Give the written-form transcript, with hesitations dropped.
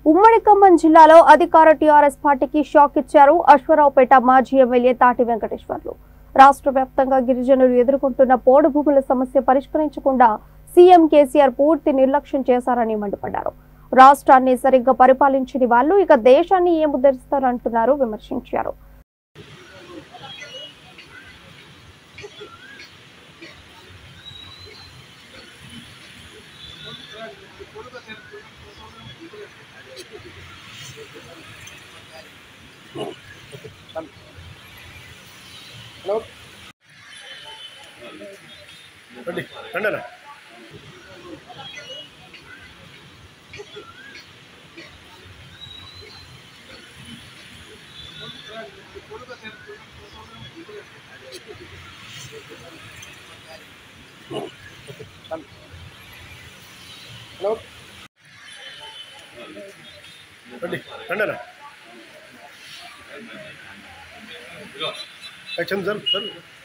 ఉమ్మడి ఖమ్మం జిల్లాలో అధికార టీఆర్ఎస్ పార్టీకి షాక్ ఇచ్చారు అశ్వరావుపేట మాజీ ఎమ్మెల్యే తాటి వెంకటేశ్వర్లు. రాష్ట్ర వ్యాప్తంగా గిరిజనులు ఎదుర్కొంటున్న పోడు భూముల సమస్య పరిష్కరించకుండా సీఎం కేసీఆర్ పూర్తి నిర్లక్ష్యం చేశారని మండిపడ్డారు. రాష్ట్రాన్ని సరిగ్గా పరిపాలించని వాళ్ళు ఇక దేశాన్ని ఏం ఉద్ధరిస్తారంటున్నారు విమర్శించారు. హలో రండి రండి హలో రండి రండి యాక్షన్ సార్